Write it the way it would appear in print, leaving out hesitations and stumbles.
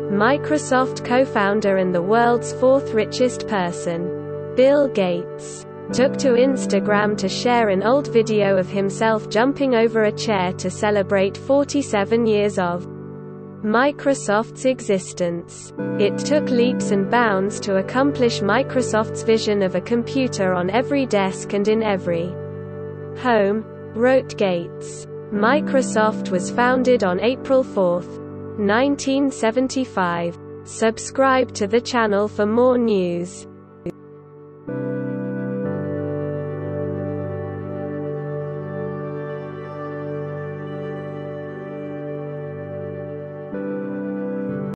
Microsoft co-founder and the world's fourth richest person, Bill Gates, took to Instagram to share an old video of himself jumping over a chair to celebrate 47 years of Microsoft's existence. It took leaps and bounds to accomplish Microsoft's vision of a computer on every desk and in every home, wrote Gates. Microsoft was founded on April 4, 1975. Subscribe to the channel for more news.